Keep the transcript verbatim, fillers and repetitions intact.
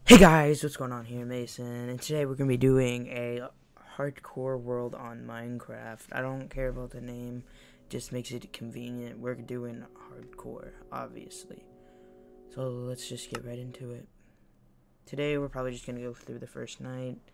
Hey guys, what's going on here, Mason? And today we're going to be doing a hardcore world on Minecraft. I don't care about the name, it just makes it convenient. We're doing hardcore, obviously. So let's just get right into it. Today we're probably just going to go through the first night.